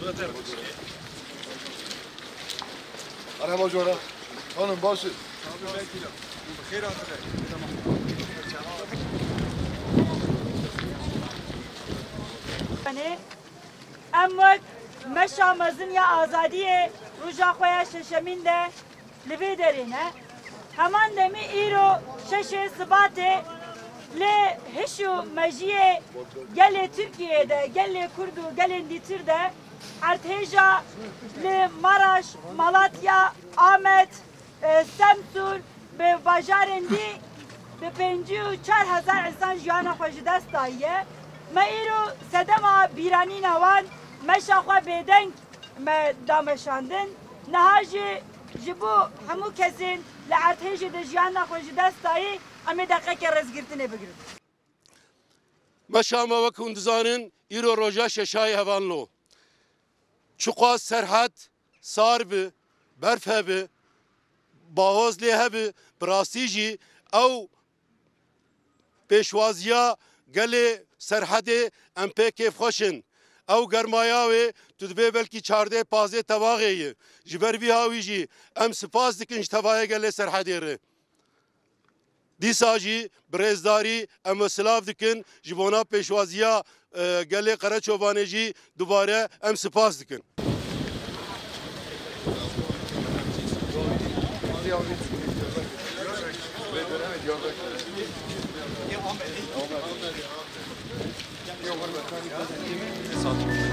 Araba cora. Hanım başı. Yani emvek meşamızın ya azadiye ruja koya şeşeminde livi derine hemen demi iro şeşe sıbate le hişu mejiye gele Türkiye'de gele Kurdu gele Ditir'de Arteja le Maraş Malatya Ahmet Semsun ve Bajarendi ve 54,000 insan jiyana xoji dest dahiye me îro sedema bîranî newan meşa xwe bêdeng me dameşandin niha jî ji bo hemû kesên li Ertêjê de jiyana xwe ji dest dayî em ê deqeke rêzgirtinê bigirin. Meşa me wek hûn dizanin îro roja şeşayê hevanlo. Çuqa serhet sar bi, berf hebe, bahoz lê hebe, bi rastî jî ew pêşwaziya gelê serhedê em pê kêfxweşin. Ew germaya wê tu dibe belkî 14-15 tevaxê ye. Ji ber vî hawî jî em spas dikin ji tevahê gelê serhedê re. Dîsa jî bi rêzdarî em ê silav dikin ji bona pêşwaziya gelê Qereçobanê jî dubare em spas dikin. Yok,